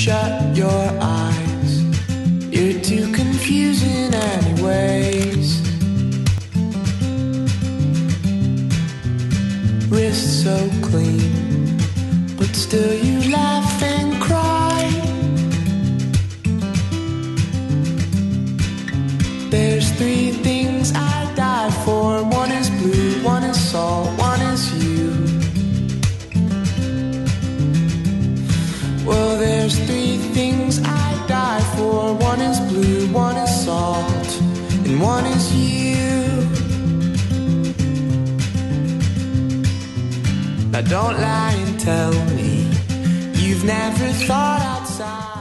shut your eyes. You're too confusing anyways. Wrist so clean, but still you laugh and cry. There's three things I die for. One is blue, one is salt, one is you. Well, there's three things I die for. One is blue, one is salt, and one is you. Now don't lie and tell me you've never thought outside.